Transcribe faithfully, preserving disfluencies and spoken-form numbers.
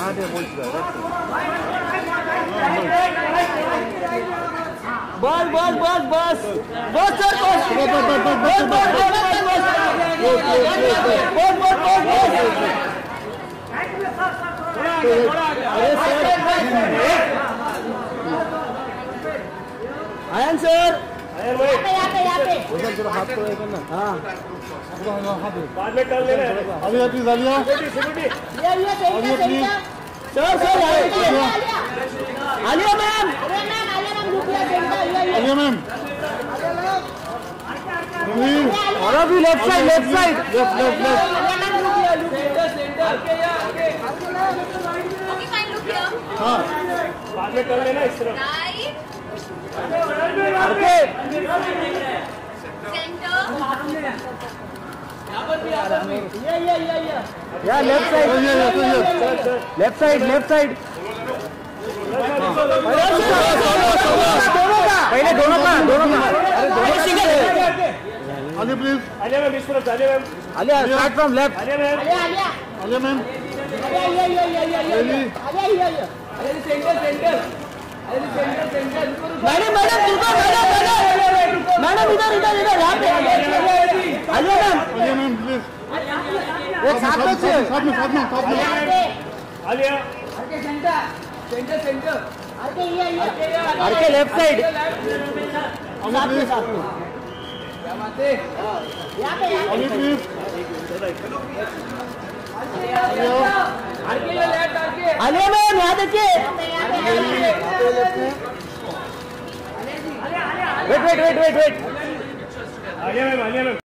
बस बस बस बस बस सर बस बस बस बस बस बस अरे सर आयन सर हाथ को ना हाँ बाद में कर लेना अभी प्लीज आलिया अभी please sir sir Alia ma'am Alia ma'am और अभी left side left side left left left हाँ बाद में कर लेना इस तरफ या left side left side left side पहले दोनों का दोनों का अरे दोनों single Alia please Alia ma'am इस तरफ Alia ma'am Alia start from left Alia ma'am Alia ma'am madam madam इधर मैडम मैडम इधर इधर इधर यहाँ पे Alia ma'am Alia ma'am please एक साथ में से साथ में साथ में साथ में आलिया सेंटर सेंटर आर के लेफ्ट साइड साथ में साथ में यहाँ पे आलिया प्लीज आलिया मैम यहाँ देखिए wait wait wait wait wait Alia ma'am Alia ma'am